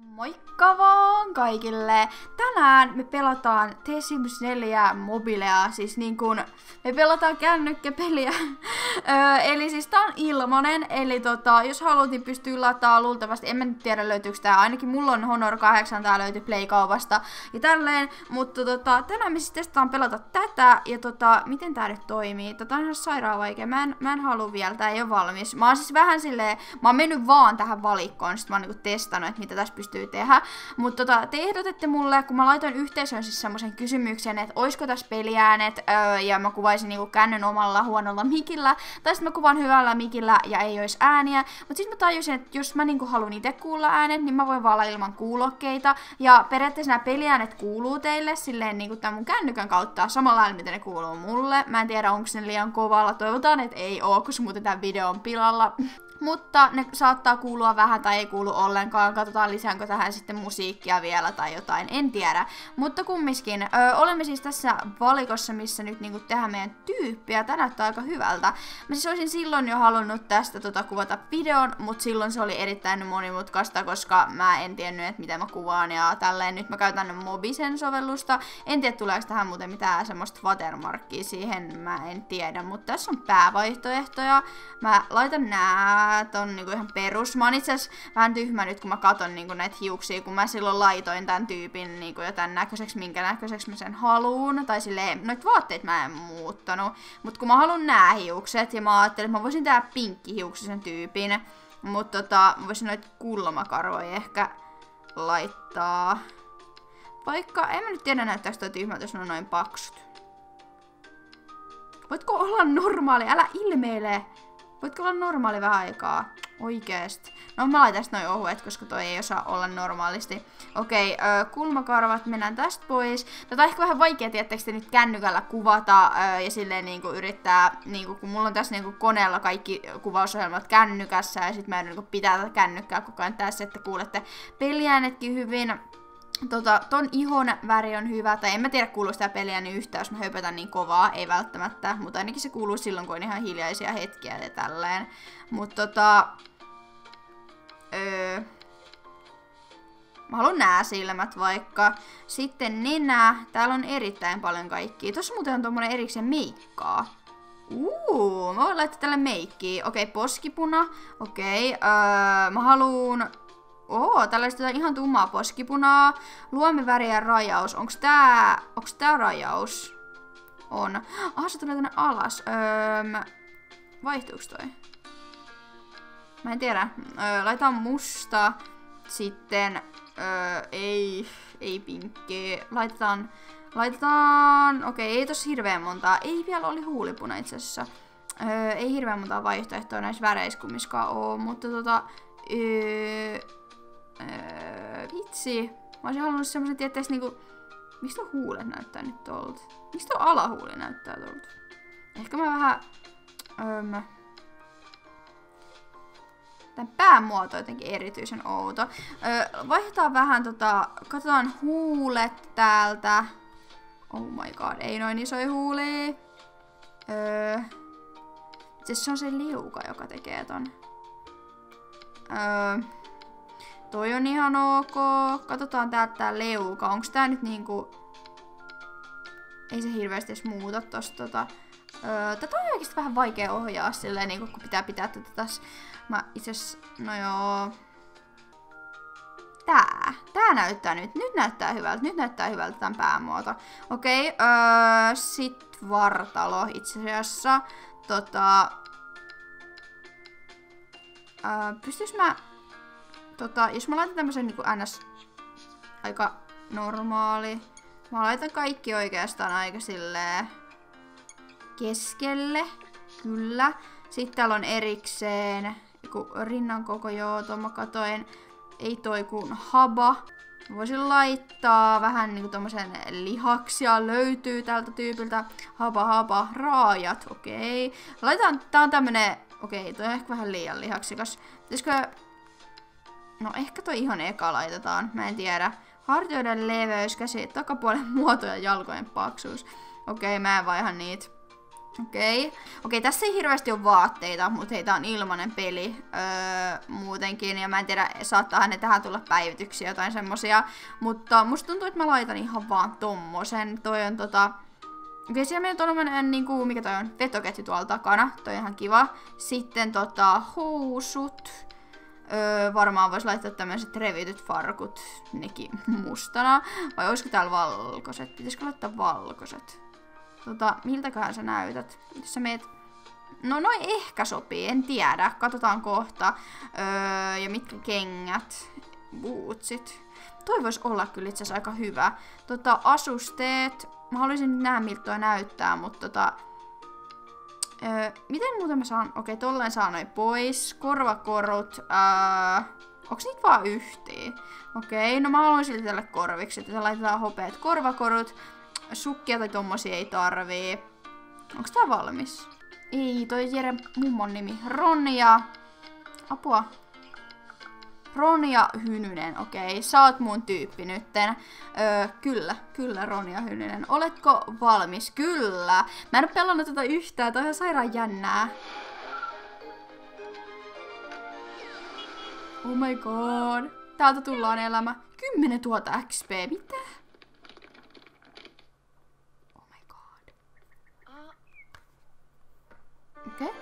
Moikka vaan kaikille! Tänään me pelataan The Sims 4 mobilea, siis niin kuin me pelataan kännykkäpeliä. Eli siis tää on ilmanen, eli jos haluat, niin pystyy lataa luultavasti, en mä nyt tiedä löytyykö tää, ainakin mulla on Honor 8, tää löytyy Play-kaupasta ja tälleen, mutta tänään me siis testataan pelata tätä ja miten tää nyt toimii, on ihan sairaan vaikea, mä en halua vielä, tää ei oo valmis. Mä oon siis vähän silleen, mä oon mennyt vaan tähän valikkoon, sit mä oon niinku testannut, että mitä tässä pystyy tehdä. Mutta te ehdotette mulle, kun mä laitoin yhteisöön siis semmosen kysymyksen, että oisko tässä peliäänet, ja mä kuvaisin niinku kännyn omalla huonolla mikillä, tai sitten mä kuvaan hyvällä mikillä ja ei ois ääniä. Mutta sitten mä tajusin, että jos mä niinku haluan itse kuulla äänet, niin mä voin vaan olla ilman kuulokkeita. Ja periaatteessa nämä peliäänet kuuluu teille silleen niinku tämän mun kännykän kautta samalla lailla, miten ne kuuluu mulle. Mä en tiedä, onko ne liian kovalla, toivotaan, että ei oo, koska muuten tää video on pilalla. Mutta ne saattaa kuulua vähän tai ei kuulu ollenkaan. Katsotaan lisäänkö tähän sitten musiikkia vielä tai jotain, en tiedä. Mutta kumminkin, olemme siis tässä valikossa, missä nyt niinku tehdään meidän tyyppiä. Tää näyttää aika hyvältä. Mä siis olisin silloin jo halunnut tästä kuvata videon, mutta silloin se oli erittäin monimutkaista, koska mä en tiennyt, että miten mä kuvaan ja tälleen. Nyt mä käytän Mobisen sovellusta. En tiedä, tuleeko tähän muuten mitään semmoista watermarkkia siihen, mä en tiedä. Mutta tässä on päävaihtoehtoja. Mä laitan nää. Tää on niinku ihan perus. Mä oon itse asiassa vähän tyhmä nyt, kun mä katon niinku näitä hiuksia, kun mä silloin laitoin tän tyypin niinku jo tän näköiseksi, minkä näköiseksi mä sen haluun. Tai silleen, noit vaatteet mä en muuttanut. Mut kun mä haluan nää hiukset, ja mä ajattelin, että mä voisin tehdä pinkkihiuksisen tyypin. Mut mä voisin noit kulmakarvoja ehkä laittaa. Vaikka, en mä nyt tiedä näyttääkö toi tyhmältä, jos ne on noin paksut. Voitko olla normaali? Älä ilmeile! Voitko olla normaali vähän aikaa? Oikeesti. No mä laitan noin ohuet, koska toi ei osaa olla normaalisti. Okei, kulmakarvat, mennään tästä pois. Tätä on ehkä vähän vaikea, tiettekö te nyt kännykällä kuvata ja silleen niinku yrittää, niinku, kun mulla on tässä niinku koneella kaikki kuvausohjelmat kännykässä ja sit mä yritän niinku pitää tätä kännykkää koko ajan tässä, että kuulette peliäänetkin hyvin. Ton ihon väri on hyvä, tai en mä tiedä kuuluu sitä peliä niin yhtään, jos mä höpötän niin kovaa, ei välttämättä, mutta ainakin se kuuluu silloin, kun on ihan hiljaisia hetkiä ja tälleen. Mut mä haluan nää silmät vaikka. Sitten nenä, täällä on erittäin paljon kaikkia. Tossa muuten on tommonen erikseen meikkaa. Mä voin laittaa tälle meikkiä. Okei, poskipuna. Okei, mä haluun... tällaista ihan tummaa poskipunaa. Luomiväri ja rajaus. Onks tää rajaus? On. Se tulee tänne alas. Vaihtuuks toi? Mä en tiedä. Laitetaan musta. Sitten ei pinkkiä. Laitetaan... Okei, ei tossa hirveän montaa. Ei vielä oli huulipuna itse asiassa. Ei hirveän montaa vaihtoehtoa näissä väreissä kummiskaan oo, mutta vitsi. Mä olisin halunnut semmosen, tiettäis niinku... Mistä huulet näyttää nyt tolta? Mistä alahuuli näyttää tolta? Ehkä mä vähän... Tän päämuoto on jotenkin erityisen outo. Vaihdetaan vähän katsotaan huulet täältä. Oh my god, ei noin isoja huulia. Se on se liuka, joka tekee ton. Toi on ihan ok. Katsotaan täältä tää leuka. Onks tää nyt niinku... Ei se hirveästi edes muuta tosta tätä on oikeesti vähän vaikea ohjaa silleen niinku, kun pitää tätä tässä. Mä itses... No joo... Tää näyttää nyt. Nyt näyttää hyvältä tän päämuoto. Okei, sit vartalo itse asiassa. Pystyis mä... jos mä laitan tämmösen niinku ns... aika normaali. Mä laitan kaikki oikeastaan aika silleen... keskelle. Kyllä. Sitten täällä on erikseen... rinnan koko, joo, tuon mä katoin. Ei toi kun haba. Voisin laittaa vähän niinku tommosen lihaksia löytyy tältä tyypiltä. Haba, raajat, okei. Laitetaan, tää on tämmönen... Okei, toi on ehkä vähän liian lihaksikas. Pitäisikö... No ehkä toi ihon eka laitetaan, mä en tiedä. Hartioiden leveys, käsi, takapuolen muoto ja jalkojen paksuus. Okei, mä en vaiha niitä. Okei, tässä ei hirveästi ole vaatteita, mutta hei, tää on ilmanen peli muutenkin. Ja mä en tiedä, saattaa ne tähän tulla päivityksiä jotain semmosia. Mutta musta tuntuu, että mä laitan ihan vaan tommosen. Toi on Okei, siellä meillä on tommonen, niinku, mikä toi on? Vetoketju tuolla takana. Toi on ihan kiva. Sitten housut. Varmaan vois laittaa tämmöiset revityt farkut. Nekin mustana. Vai olisiko täällä valkoiset? Pitäisikö laittaa valkoiset? Miltäköhän sä näytät? Jos sä meet... No noi ehkä sopii, en tiedä. Katsotaan kohta. Ja mitkä kengät. Bootsit. Toi vois olla kyllä itse asiassa aika hyvä. Asusteet. Mä haluaisin nähdä miltä toi näyttää, mutta miten muuten mä saan... Okei, tolleen saa noin pois. Korvakorut. Onks niitä vaan yhteen? Okei, no mä haluan silti tälle korviksi, että laitetaan hopeat korvakorut. Sukkia tai tommosia ei tarvii. Onks tää valmis? Ei, toi Jere mummon nimi. Ronja. Apua. Ronja Hynynen, okei. Sä oot mun tyyppi nytten. Kyllä Ronja Hynynen. Oletko valmis? Kyllä. Mä en oo pelannut tätä yhtään, toi on ihan sairaan jännää. Oh my god. Täältä tullaan elämä. 10 000 XP, mitä? Oh my god. Okei.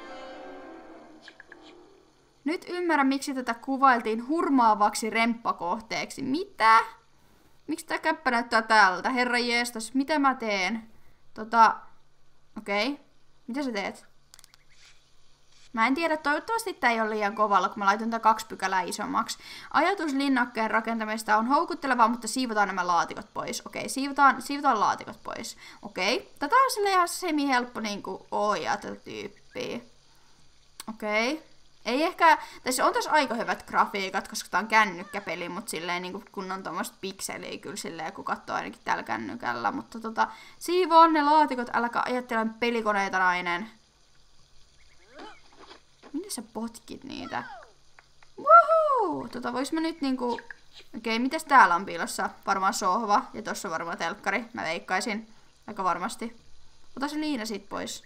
Nyt ymmärrän, miksi tätä kuvailtiin hurmaavaksi remppakohteeksi. Mitä? Miksi tää käppä näyttää tältä? Herra jestas, mitä mä teen? Okei. Mitä sä teet? Mä en tiedä, toivottavasti tää ei ole liian kovalla, kun mä laitan tää 2 pykälää isommaksi. Ajatus linnakkeen rakentamista on houkuttelevaa, mutta siivotaan nämä laatikot pois. Okei, siivotaan laatikot pois. Okei. Tätä on silleen ihan semi-helppo niinku ohjaa tätä tyyppiä. Okei. Ei ehkä, tässä on tässä aika hyvät grafiikat, koska tää on kännykkäpeli, mutta silleen niinku kun on tommoista pikseliä kyllä silleen, kun katsoo ainakin tällä kännykällä. Mutta siivoon ne laatikot, älkää ajattele pelikoneita, nainen. Minne sä potkit niitä? Woohoo! Vois mä nyt niinku... Okei, mitäs täällä on piilossa? Varmaan sohva, ja tossa on varmaan telkkari. Mä veikkaisin. Aika varmasti. Ota se liina siitä pois.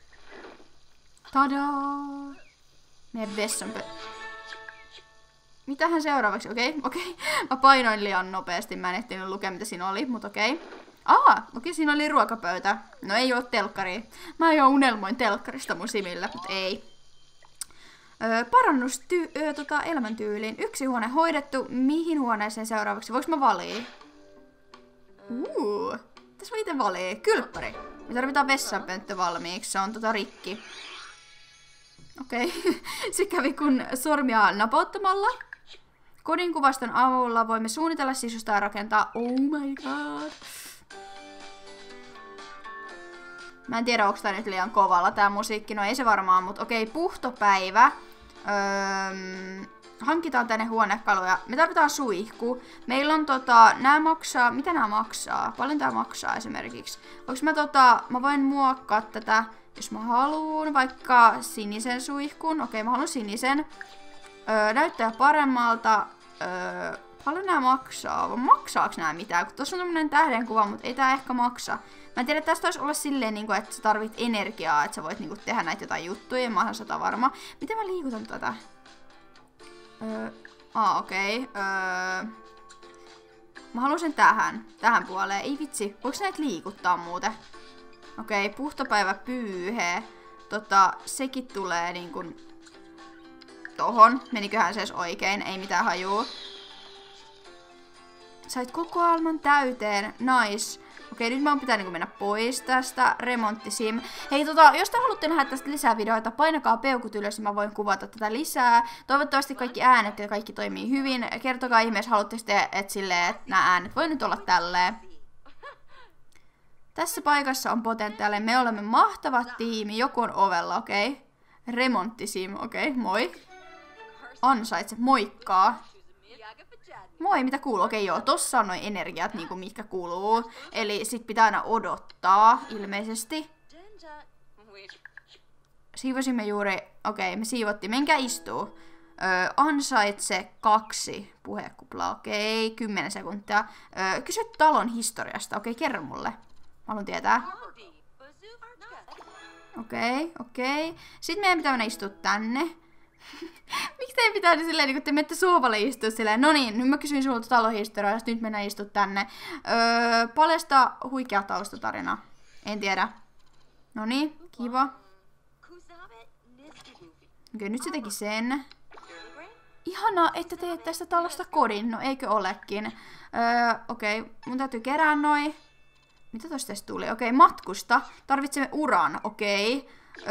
Tadaa! Meidän vessanpö... Mitähän seuraavaksi? Okei. Mä painoin liian nopeasti. Mä en ehtinyt lukea, mitä siinä oli, mutta okei. Okei, siinä oli ruokapöytä. No ei oo telkkari. Mä jo unelmoin telkkarista mun simillä, mutta ei. Parannus elämäntyyliin. 1 huone hoidettu. Mihin huoneeseen seuraavaksi? Voinko mä valii? Tässä voi itse valii. Kylppäri. Me tarvitaan vessanpönttö valmiiksi. Se on rikki. Okei. Se kävi kun sormia napauttamalla. Kodinkuvaston avulla voimme suunnitella, sisustaa ja rakentaa. Oh my god. Mä en tiedä, onko tää nyt liian kovalla tää musiikki. No ei se varmaan, mutta okei, puhtopäivä. Hankitaan tänne huonekaluja. Me tarvitaan suihku. Meillä on nää maksaa. Mitä nää maksaa? Paljon tää maksaa esimerkiksi? Onks mä voin muokkaa tätä, jos mä haluun, vaikka sinisen suihkun. Okei, mä haluan sinisen. Näyttää paremmalta. Paljon nää maksaa? Maksaaks nää mitään? Kun tossa on tämmönen tähdenkuva, mutta ei tää ehkä maksa. Mä en tiedä, että tästä taisi olla silleen, että sä tarvit energiaa, että sä voit tehdä näitä jotain juttuja, mä oon 100 varma. Miten mä liikutan tätä? Okei. Mä haluan sen tähän puoleen. Ei vitsi, voiko näitä liikuttaa muuten? Okei, puhtopäivä pyyhe. Sekin tulee tohon. Meniköhän se edes oikein? Ei mitään hajuu. Sait kokoelman täyteen. Nice. Okei, nyt mä pitää mennä pois tästä. Remonttisim. Hei, jos te haluatte nähdä tästä lisää videoita, painakaa peukut ylös, niin mä voin kuvata tätä lisää. Toivottavasti kaikki äänet ja kaikki toimii hyvin. Kertokaa ihmeessä, haluatteko te, että nämä äänet voi nyt olla tälleen. Tässä paikassa on potentiaalia. Me olemme mahtava tiimi. Joku on ovella, okei. Remonttisim, okei, moi. Ansaitse, moikkaa. Moi, mitä kuuluu? Okei, joo, tossa on noin energiat, mitkä kuuluu. Eli sit pitää aina odottaa, ilmeisesti. Siivosimme juuri... Okei, me siivottiin. Menkää istuu. Ansaitse 2 puhekuplaa. Okei, 10 sekuntia. Kysy talon historiasta. Okei, kerro mulle. Mä haluan tietää. Okei. Sitten meidän pitää mennä istua tänne. Miksi ei pitäisi silleen, niin kun te menette sohvalle istua silleen? No niin, nyt mä kysyin sulta talohistoriaa, nyt mennään istua tänne. Paljasta huikea taustatarina. En tiedä. No niin, kiva. Okei, nyt se teki sen. Ihanaa, että teet tästä talosta kodin. No eikö olekin? Okei, mun täytyy kerää noi. Mitä tosta tuli? Okei, matkusta. Tarvitsemme uran. Okei.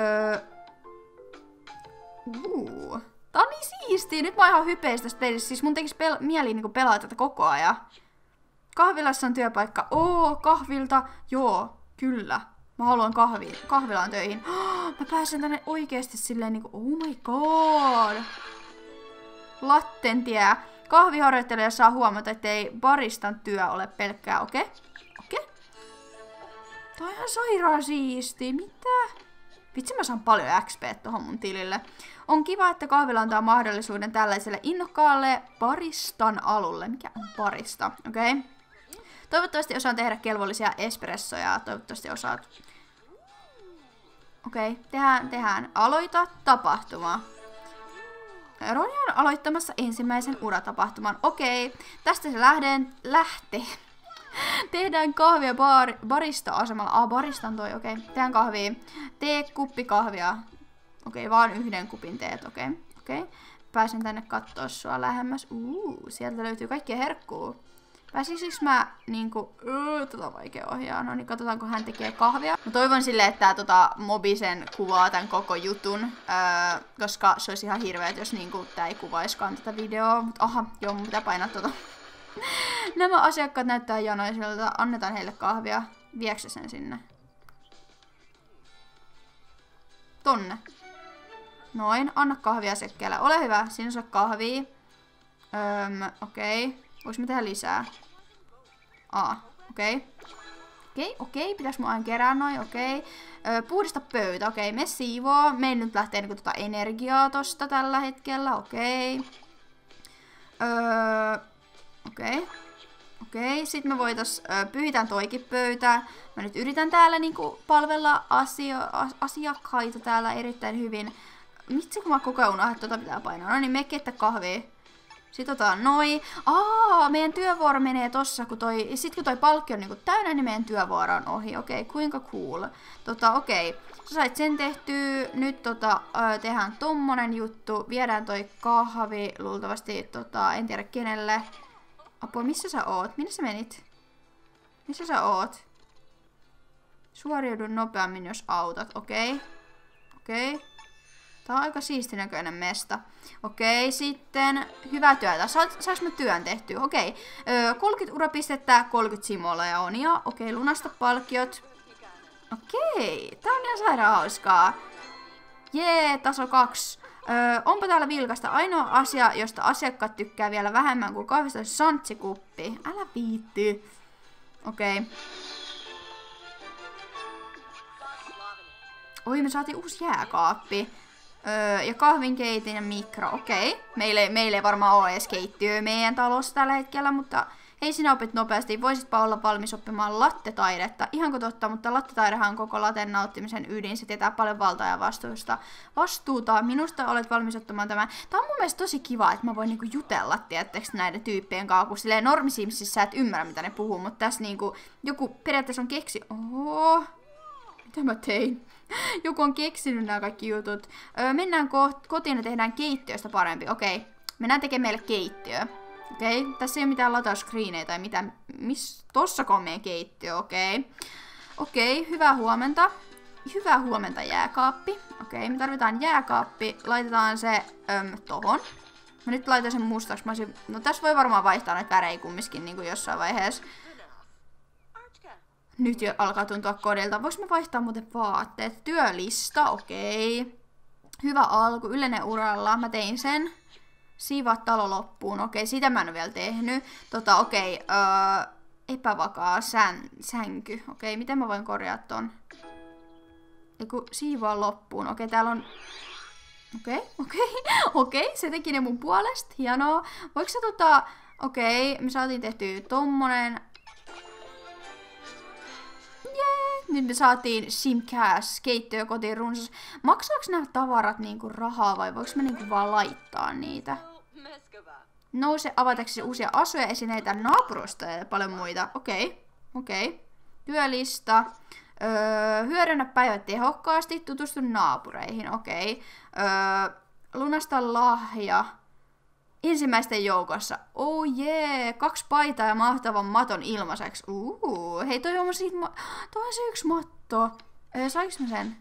Tää on niin siistiä. Nyt mä oon ihan hypeistä tästä pelistä. Siis mun tekis mieli niinku pelaa tätä koko ajan. Kahvilassa on työpaikka. Kahvilta. Joo, kyllä. Mä haluan kahvilaan töihin. Mä pääsen tänne oikeesti silleen niinku, oh my god. Lattentie. Kahviharjoittelija saa huomata, ettei baristan työ ole pelkkää, okei? Tää on ihan sairaan siistiä. Mitä? Vitsi, mä saan paljon XP tohon mun tilille. On kiva, että kahvila antaa mahdollisuuden tällaiselle innokkaalle baristan alulle. Mikä on barista? Okei. Toivottavasti osaan tehdä kelvollisia espressoja. Toivottavasti osaat. Okei, tehdään. Aloita tapahtuma. Ronja on aloittamassa ensimmäisen uratapahtuman. Okei, tästä se lähtee. Tehdään kahvia barista-asemalla. Barista on toi, okei. Tehdään kahvia. Tee kuppi kahvia. Okei, vaan yhden kupin teet, okei. Pääsen tänne kattoo sua lähemmäs. Sieltä löytyy kaikkia herkkuu. Pääsisikö mä niinku... Tota vaikea ohjaa. No niin, katsotaan kun hän tekee kahvia. Mä toivon silleen, että tää Mobisen kuvaa tän koko jutun. Koska se olisi ihan hirveet, jos niinku tää ei kuvaiskaan tätä videoa. Mut joo, mun pitää painaa tota. Nämä asiakkaat näyttää janoisilta. Annetaan heille kahvia. Viekö sen sinne? Tonne. Noin. Anna kahvia asiakkeelle. Ole hyvä. Sinä saa kahvia. Okei. Voinko mä tehdä lisää? Okei. Pitäis mun aina kerää noin. Okei. Puhdista pöytä. Okei. Me siivoo. Meillä nyt lähtee niinku energiaa tosta tällä hetkellä. Okei. Sitten me voitais pyhitään toikin pöytä. Mä nyt yritän täällä niinku palvella asiakkaita täällä erittäin hyvin. Mitsi kun mä koko ajan unohdan, että tota pitää painaa. No niin, me kettä kahvia. Sitten otetaan noi. Meidän työvuoro menee tossa, kun kun toi palkki on niinku täynnä, niin meidän työvuoro on ohi. Okei, kuinka cool. Okei. Sä sait sen tehtyä. Nyt tehdään tommonen juttu. Viedään toi kahvi luultavasti en tiedä kenelle. Apua, missä sä oot? Minne sä menit? Missä sä oot? Suoriudu nopeammin, jos autat. Okei. Tää on aika siistinäköinen mesta. Okei, sitten hyvää työtä. Saanko mä työn tehtyä? Okei. 30 urapistettä, 30 simoleja on. Ja okei, lunasta palkkiot. Okei, tää on ihan sairaan hauskaa. Jee, taso 2. Onpa täällä vilkasta. Ainoa asia, josta asiakkaat tykkää vielä vähemmän kuin kahvista, on santsikuppi. Älä viitti. Okei. Oi, me saatiin uusi jääkaappi. Ja kahvinkeitin ja mikro. Okei. Meille ei varmaan ole edes keittiöä meidän talossa tällä hetkellä, mutta hei, sinä opit nopeasti. Voisitpa olla valmis oppimaan lattetaidetta. Ihanko totta, mutta lattetaidehan on koko laten nauttimisen ydin. Se tietää paljon valtaa ja vastuuta. Minusta olet valmis ottamaan tämän. Tää on mun mielestä tosi kiva, että mä voin niinku jutella, tiettäks, näiden tyyppien kanssa, kun silleen normisimsissä sä et ymmärrä, mitä ne puhuu, mutta tässä niinku joku periaatteessa on mitä mä tein? Joku on keksinyt nämä kaikki jutut. Mennään kotiin ja tehdään keittiöstä parempi. Okei. Mennään tekemään meille keittiö. Okei. Tässä ei ole mitään latauskriinejä tai mitään. Tossako on meidän keittiö? Okei. Hyvää huomenta. Hyvää huomenta, jääkaappi. Okei. Me tarvitaan jääkaappi. Laitetaan se tohon. Mä nyt laitan sen mustaksi. No tässä voi varmaan vaihtaa näitä värejä kumminkin niin kuin jossain vaiheessa. Nyt jo alkaa tuntua kodilta. Voinko mä vaihtaa muuten vaatteet? Työlista, okei. Hyvä alku, yleinen uralla. Mä tein sen. Siivaa talo loppuun, okei. Sitä mä en ole vielä tehnyt. Epävakaa sänky. Okei, miten mä voin korjata ton? Siivoa loppuun. Okei, täällä on... Okei, se teki ne mun puolesta. Hienoa. Voiko sä me saatiin tehtyä tommonen... Nyt me saatiin Simcast, keittiö kotiin runsas. Maksaako nämä tavarat niinku rahaa vai voiko me niinku vaan laittaa niitä? Nouse avataksesi uusia asuja, esineitä, naapurustoja ja paljon muita. Okei. Työlista. Hyödynnä päivä tehokkaasti, tutustu naapureihin. Lunasta lahja. Ensimmäisten joukossa. Oh jee, 2 paitaa ja mahtavan maton ilmaiseksi. Hei, toi on se yksi matto. Saanko mä sen?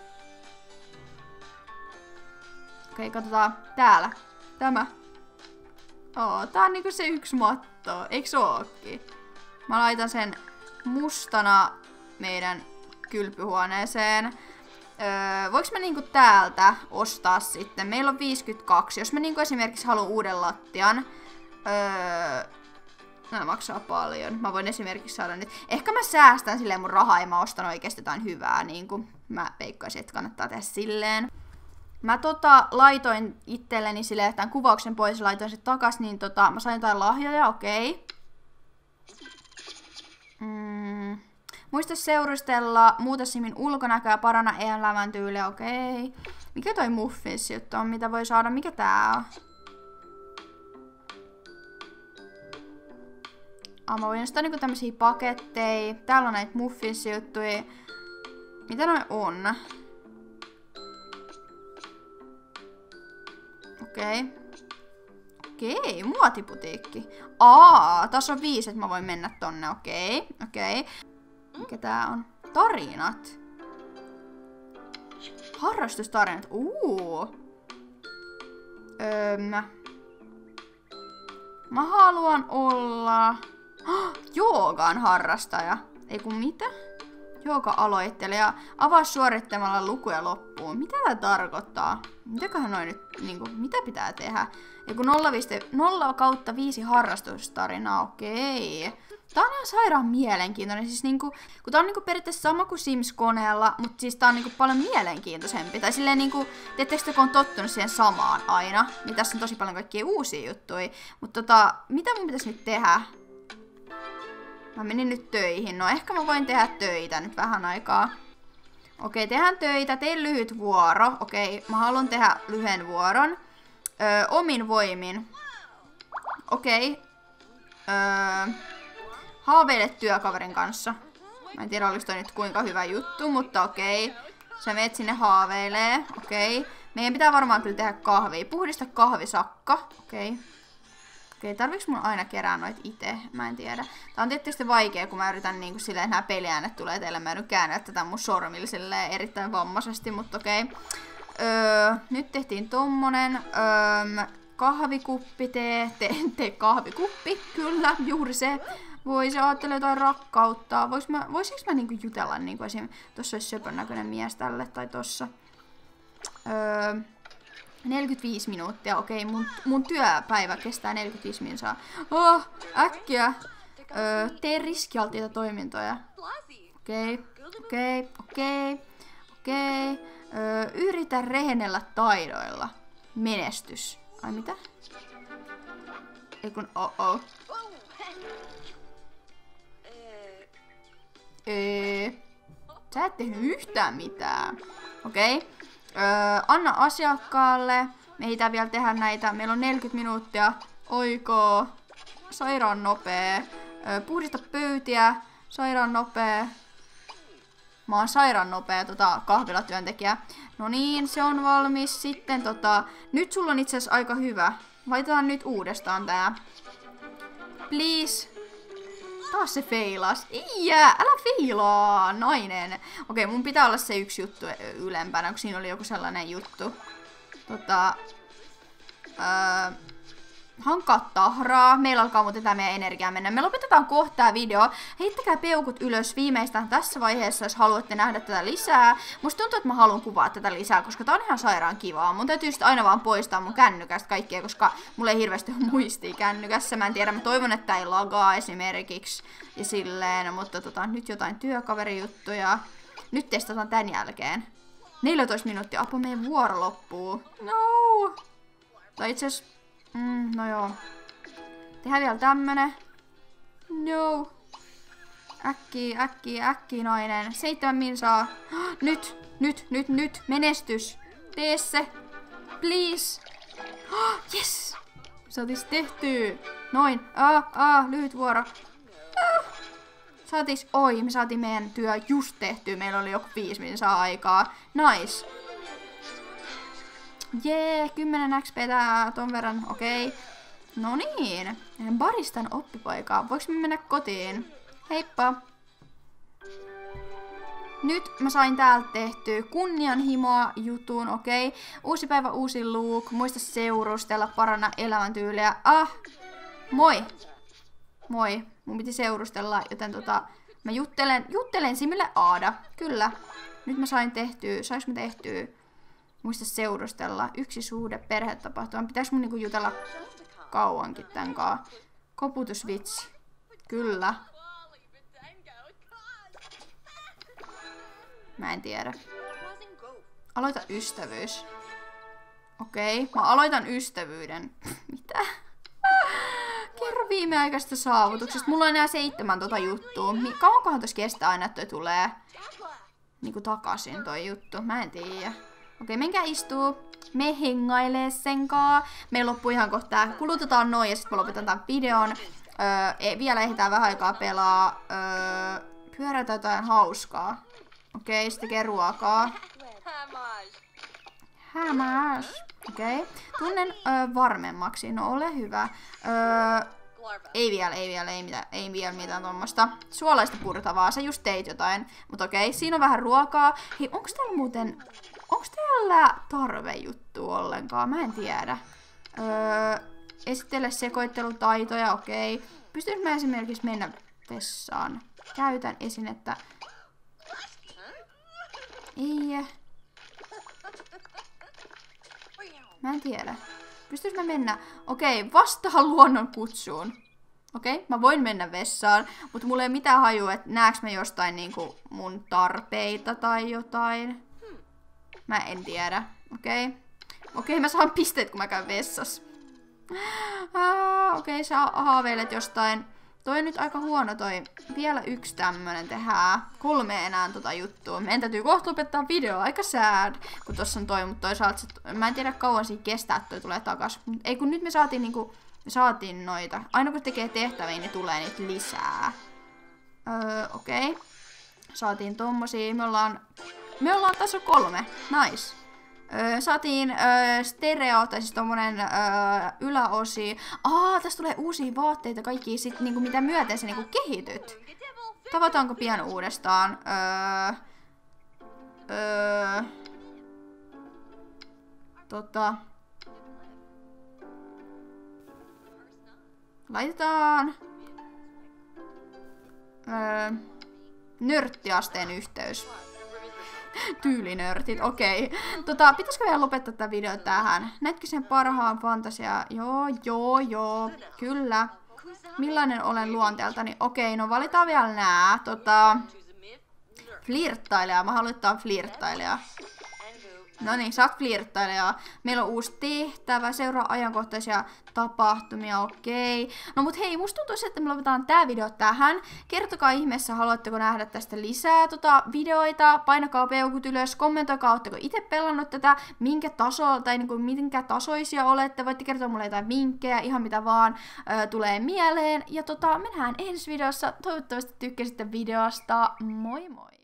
Okei, katsotaan. Täällä. Tämä. Tää on niinku se yksi matto. Eiks ookin? Mä laitan sen mustana meidän kylpyhuoneeseen. Voinko mä niinku täältä ostaa sitten? Meillä on 52. Jos mä niinku esimerkiksi haluan uuden lattian. Nämä maksaa paljon. Mä voin esimerkiksi saada nyt. Ehkä mä säästän silleen mun rahaa ja mä ostan oikeesti jotain hyvää. Niinku mä veikkaisin, että kannattaa tehdä silleen. Mä laitoin itselleni silleen tämän kuvauksen pois ja laitoin sen takas, niin mä sain jotain lahjoja, okei. Muista seurustella, muuta simin ulkonäköä, paranna elämäntyyliä, okei. Mikä toi muffins juttu on, mitä voi saada, mikä tää on? Mä voin ostaa niinku tämmösiä paketteja. Täällä on näitä muffins juttuja. Mitä noi on? Okei, muotiputiikki. Tässä on 5, että mä voin mennä tonne, okei. Mikä tää on? Tarinat. Harrastustarinat, Mä haluan olla joogan harrastaja. Ei kun mitä? Jooga-aloittelija. Avaa suorittamalla lukuja loppuun. Mitä tää tarkoittaa? Mitäköhän noin nyt, niinku, mitä pitää tehdä? Joku 0/5 harrastustarinaa, okei. Tää on ihan sairaan mielenkiintoinen. Siis niinku, kun tää on niinku periaatteessa sama kuin Sims-koneella, mutta siis tää on niinku paljon mielenkiintoisempi. Tai silleen niinku, tiedättekö te, kun on tottunut siihen samaan aina, niin tässä on tosi paljon kaikkia uusia juttuja. Mutta mitä mun pitäisi nyt tehdä? Mä menin nyt töihin. No ehkä mä voin tehdä töitä nyt vähän aikaa. Okei, tehdään töitä. Tein lyhyt vuoro. Okei, mä haluan tehdä lyhyen vuoron. Omin voimin. Okei. Haaveile työkaverin kanssa. Mä en tiedä, oliko toi nyt kuinka hyvä juttu, mutta okei. Sä meet sinne haaveilee. Okei. Meidän pitää varmaan kyllä tehdä kahvia. Puhdista kahvisakka. Okei, tarviiks mun aina kerää noit ite? Mä en tiedä. Tää on tietysti vaikea, kun mä yritän niinku silleen, että nää peliäänet tulee teille. Mä en nyt käännä tätä mun sormilla silleen erittäin vammaisesti, mutta okei. Nyt tehtiin tommonen. Kahvikuppi, tee kahvikuppi. Kyllä, juuri se. Voisi ajatella jotain rakkautta. Voisinko mä niinku jutella niinku esim. Tossa olisi söpön näköinen mies tälle tai tossa. 45 minuuttia, okei, mun työpäivä kestää 45 minuuttia. Äkkiä. Tee riskialttiita toimintoja. Okei. Yritä rehennellä taidoilla. Menestys. Ai mitä? Ei kun Sä et tehnyt yhtään mitään. Okei. Anna asiakkaalle. Me ei vielä tehdä näitä. Meillä on 40 minuuttia. Oikoo. Sairaan nopea. Puhdista pöytiä. Sairaan nopea. Mä oon sairaan nopea kahvilatyöntekijä. No niin, se on valmis. Sitten nyt sulla on itse asiassa aika hyvä. Laitetaan nyt uudestaan tää. Please. Taas se feilas. Älä feilaa, nainen. Okei, mun pitää olla se yksi juttu ylempänä, kun siinä oli joku sellainen juttu. Hankkaa tahraa. Meillä alkaa muuten tää meidän energia mennä. Me lopetetaan kohta tää video. Heittäkää peukut ylös viimeistään tässä vaiheessa, jos haluatte nähdä tätä lisää. Musta tuntuu, että mä haluan kuvaa tätä lisää, koska tää on ihan sairaan kivaa. Mun täytyy sitten aina vaan poistaa mun kännykästä kaikkea, koska mulla ei hirveästi ole muistia kännykässä. Mä en tiedä, mä toivon, että tää ei lagaa esimerkiksi. Ja silleen, mutta nyt jotain työkaverijuttuja. Nyt testataan tän jälkeen. 14 minuuttia. Apua, meidän vuoro loppuu. No. Tai itse asiassa no joo. Tehdään vielä tämmönen. No. Äkkiä nainen. 7 minsaa. Nyt. Menestys. Tee se. Please. Yes. Saatis tehty. Noin. Lyhyt vuoro. Me saatiin meidän työ just tehty. Meillä oli joku 5 minsaa aikaa. Nice. Jee, 10 XP:tä ton verran. Okei. No niin. Baristan oppipoikaa. Voinko me mennä kotiin? Heippa. Nyt mä sain täältä tehtyä kunnianhimoa jutun, okei. Uusi päivä, uusi look. Muista seurustella, paranna elämäntyyliä. Moi. Mun piti seurustella, joten mä juttelen Simille Aada. Kyllä. Nyt mä sain tehtyä, sainko mä tehtyä? Muista seurustella. Yksi suhde, perhetapahtuma. Pitäis mun niinku jutella kauankin tän kaa. Koputusvitsi. Kyllä. Mä en tiedä. Aloita ystävyys. Okei, mä aloitan ystävyyden. Mitä? Kerro viimeaikaisesta saavutuksesta. Mulla on enää 7 juttua. Kauankohan tossa kestää aina, että toi tulee niinku takaisin toi juttu. Mä en tiedä. Okei, menkää istuu. Me hengailee senkaa. Meillä loppuu ihan kohta tää. Kulutetaan noin ja sit mä lopetan tämän videon. Vielä ehditään vähän aikaa pelaa. Pyörätä jotain hauskaa. Okei, sitten tekee ruokaa. Hämäs. Okei. Tunnen varmemmaksi. No ole hyvä. Ei vielä mitään tommosta. Suolaista purtavaa. Sä just teit jotain. Mut okei, siinä on vähän ruokaa. Hei, onks täällä tarvejuttu ollenkaan? Mä en tiedä. Esittele sekoittelutaitoja. Okei. Pystyisikö mä esimerkiksi mennä vessaan? Käytän esinettä. Ei. Mä en tiedä. Pystyisikö mä mennä? Okei, vastaa luonnon kutsuun. Okei, mä voin mennä vessaan, mutta mulla ei mitään hajua, että näeks mä jostain niinku mun tarpeita tai jotain. Mä en tiedä. Okei, mä saan pisteet, kun mä käyn vessassa. Okei, sä haaveilet jostain. Toi on nyt aika huono toi. Vielä yksi tämmönen tehdään. 3 enää juttua. Meidän täytyy kohta lopettaa video. Aika sad, kun tossa on toi, mutta toisaalta mä en tiedä kauan siinä kestää, että toi tulee takas. Ei kun nyt me saatiin niinku, noita. Aina kun tekee tehtäviä, niin tulee niitä lisää. Okei. Saatiin tommosia. Me ollaan taso 3. Nice. Saatiin stereo, tai siis tommonen yläosi. Tästä tulee uusia vaatteita kaikki sit niinku mitä myöten sä niinku kehityt. Tavataanko pian uudestaan? Laitetaan nörttiasteen yhteys. Tyylinörtit, okei. Pitäisikö vielä lopettaa tää video tähän? Näetkö sen parhaan fantasiaa? Joo. Kyllä. Millainen olen luonteeltani? Okei, no valitaan vielä nää. Flirttailija. Mä haluan ottaa flirttailija. No niin, sä oot flirttailija. Meillä on uusi tehtävä, seuraa ajankohtaisia tapahtumia, okei. No mut hei, musta tuntuu, että me lopetaan tää video tähän. Kertokaa ihmeessä, haluatteko nähdä tästä lisää videoita. Painakaa peukut ylös, kommentoikaa, ootteko itse pelannut tätä, minkä tasolla tai niinku, minkä tasoisia olette. Voitte kertoa mulle jotain vinkkejä, ihan mitä vaan tulee mieleen. Ja me nähdään ensi videossa. Toivottavasti tykkäsitte videosta. Moi moi!